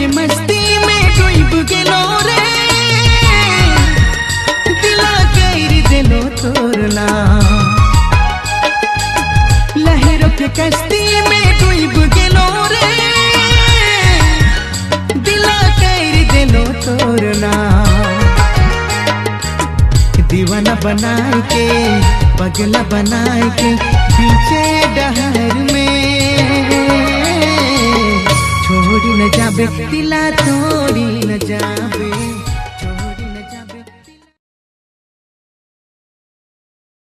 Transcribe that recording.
के मस्ती में डूब गेलो रे दिला कर देलो तोरना लहरों के कश्ती में डूब गेलो रे दिला कर देलो तोरना दीवाना बनाए के पगला बनाए के पीछे डहर में छोड़ी न जाबे दिला छोड़ी न जाबे।